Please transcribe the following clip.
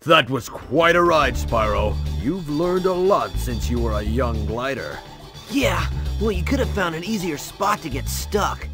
That was quite a ride, Spyro. You've learned a lot since you were a young glider. Yeah, well, you could have found an easier spot to get stuck.